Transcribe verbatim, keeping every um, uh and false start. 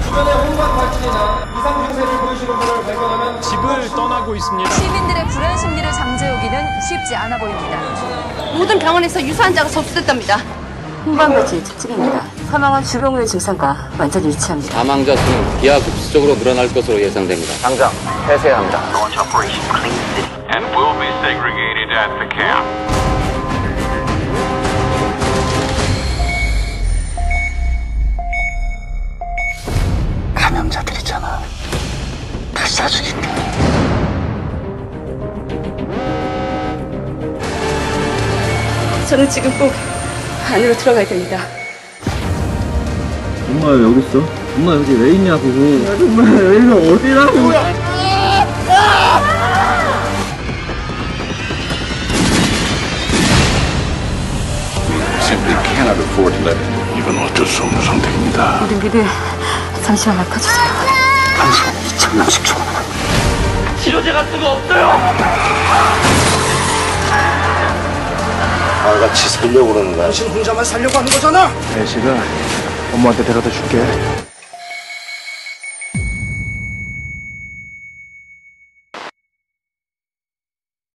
주변에 혼밥 발진이나 이상 증세를 보이시는 분을 발견하면 집을 떠나고 있습니다. 시민들의 불안 심리를 잠재우기는 쉽지 않아 보입니다. 모든 병원에서 유사환자가 접수됐답니다. 홍반발진의 특징입니다. 사망은 주병의 증상과 완전히 일치합니다. 사망자 수는 기하급수적으로 늘어날 것으로 예상됩니다. 당장 폐쇄해야 합니다. Launch Operation Clean City and will be segregated at the camp. 감염자들이잖아. 다 쏴죽일게. 저는 지금 꼭 안으로 들어가야 됩니다. 엄마 왜 여기 있어? 엄마 여기 왜 있냐고. 야, 정말 여기가 어디라고. Simply cannot afford to let it. 이건 어쩔 수 없는 선택입니다. 우리 미리 잠시만 맡아주세요. 한시간에 이천 명씩 줘. 치료제가 쓰고 없어요. 다 같이 살려고 그러는 거야. 당신 혼자만 살려고 하는 거잖아. 애쉬가 엄마한테 데려다 줄게.